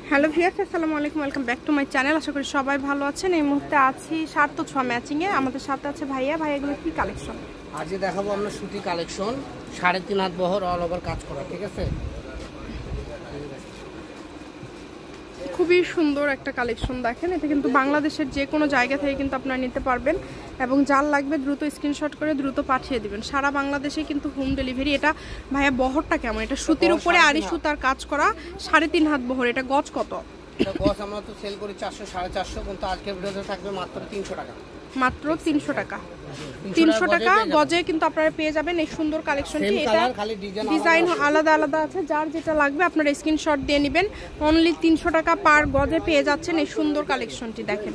Hello viewers, আসসালামু আলাইকুম, welcome back to my channel. আশা করি সবাই ভালো আছেন। এই মুহূর্তে আছি সার্থ ছোঁয়া ম্যাচিংয়ে। আমাদের সাথে আছে ভাইয়া। এগুলো কি কালেকশন? আজকে দেখাবো আমরা সুতি কালেকশন, 3.5 হাত বহর অল ওভার কাজ করা। ঠিক আছে, খুবই সুন্দর একটা কালেকশন। দেখেন, এটা কিন্তু বাংলাদেশের যে কোনো জায়গা থেকে কিন্তু আপনারা নিতে পারবেন এবং যার লাগবে দ্রুত স্ক্রিনশট করে দ্রুত পাঠিয়ে দিবেন। সারা বাংলাদেশে কিন্তু হোম ডেলিভারি। এটা ভাইয়া বহরটা কেমন? এটা সুতির উপরে আড়ি সুতার কাজ করা 3.5 হাত বহর। এটা গজ কত? এটা গজ আমরা তো সেল করি 400 450, কিন্তু আজকের ভিডিওতে থাকবে মাত্র 300 টাকা। মাত্র 300 টাকা। 300 টাকা গজে কিন্তু আপনারা পেয়ে যাবেন এই সুন্দর কালেকশনটি। এটা ডিজাইন আলাদা আলাদা আছে, যার যেটা লাগবে আপনারা স্ক্রিনশট দিয়ে নেবেন। অনলি 300 টাকা পার গজে পেয়ে যাচ্ছেন এই সুন্দর কালেকশনটি। দেখেন,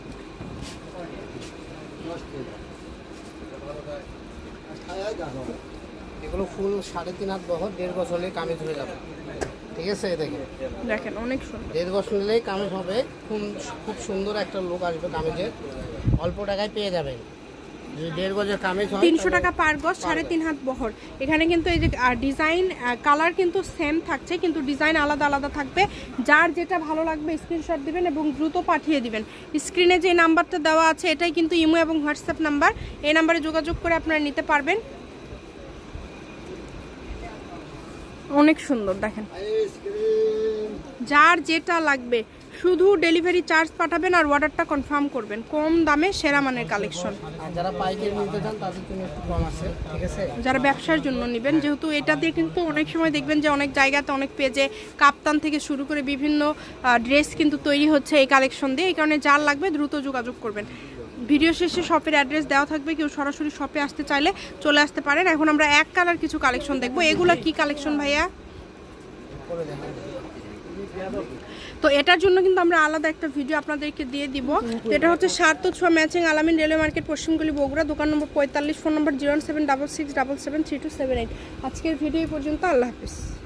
এগুলো ফুল 3.5 হাত বহর, 1.5 গজ হলে কামিজ হয়ে যাবে। ঠিক আছে, দেখেন অনেক সুন্দর। 1.5 গজ নিলেই কামিজ হবে। খুব সুন্দর একটা লুক আসবে কামিজের। অল্প টাকায় পেয়ে যাবেন। 1.5 গজের কামিজ হয় 300 টাকা পার গজ, 3.5 হাত বহর। এখানে কিন্তু এই যে ডিজাইন কালার কিন্তু সেম থাকছে, কিন্তু ডিজাইন আলাদা আলাদা থাকবে। যার যেটা ভালো লাগবে স্ক্রিনশট দিবেন এবং দ্রুত পাঠিয়ে দিবেন। স্ক্রিনে যে নাম্বারটা দেওয়া আছে এটাই কিন্তু ইমো এবং হোয়াটসঅ্যাপ নাম্বার। এই নাম্বারে যোগাযোগ করে আপনারা নিতে পারবেন। অনেক সুন্দর। দেখেন, যার যেটা লাগবে শুধু ডেলিভারি চার্জ পাঠাবেন আর অর্ডারটা কনফার্ম করবেন। কম দামে সেরা মানের কালেকশন। যারা পাইকারি নিতে চান তাদের জন্য একটু কম আছে। ঠিক আছে, যারা ব্যবসার জন্য নেবেন, যেহেতু এটা দিয়ে কিন্তু অনেক সময় দেখবেন যে অনেক জায়গাতে অনেক পেজে কাপ্তান থেকে শুরু করে বিভিন্ন ড্রেস কিন্তু তৈরি হচ্ছে এই কালেকশন দিয়ে। এই কারণে যার লাগবে দ্রুত যোগাযোগ করবেন। ভিডিও শেষে শপের অ্যাড্রেস দেওয়া থাকবে, কেউ সরাসরি শপে আসতে চাইলে চলে আসতে পারেন। এখন আমরা এক কালার কিছু কালেকশন দেখবো। এগুলো কি কালেকশন ভাইয়া? তো এটার জন্য কিন্তু আমরা আলাদা একটা ভিডিও আপনাদেরকে দিয়ে দিব। এটা হচ্ছে সার্থ ছোঁয়া ম্যাচিং, আলামিন রেলওয়ে মার্কেট, পশ্চিমগলি, বগুড়া। দোকান নম্বর 45, ফোন নম্বর 07677723278। আজকের ভিডিও পর্যন্ত। আল্লাহ হাফিজ।